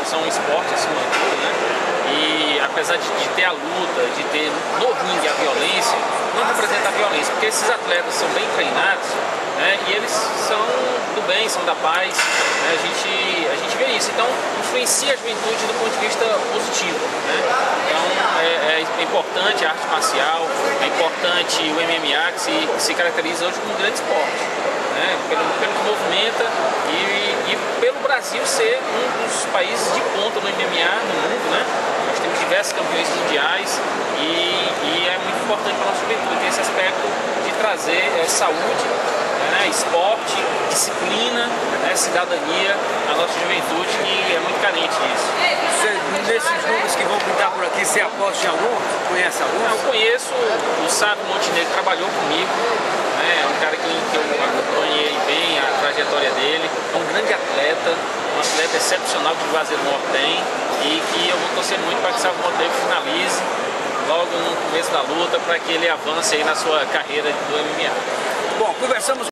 são um esporte acima de tudo, né? E apesar de ter a luta, de ter no ringue a violência, não representa a violência, porque esses atletas são bem treinados, né? E eles são do bem, são da paz, né? A gente vê isso, então influencia a juventude do ponto de vista positivo, né? Então é importante a arte marcial, é importante o MMA, que se caracteriza hoje como um grande esporte, né? Pelo que movimenta e pelo Brasil ser um dos países de ponta no MMA no mundo, né? Nós temos diversos campeões mundiais e é muito importante para a nossa juventude ter esse aspecto de trazer saúde, né? Esporte, disciplina, né? Cidadania à nossa juventude, que é muito carente disso. Nesses números que vão pintar por aqui, você aposta em algum? Conhece algum? Eu conheço o Sábio Montenegro, que trabalhou comigo, né? É um cara que eu acompanhei bem a trajetória dele, é um grande atleta, um atleta excepcional que o Juazeiro Norte tem e que eu vou torcer muito para que o Sábio Montenegro finalize logo no começo da luta para que ele avance aí na sua carreira do MMA. Bom, conversamos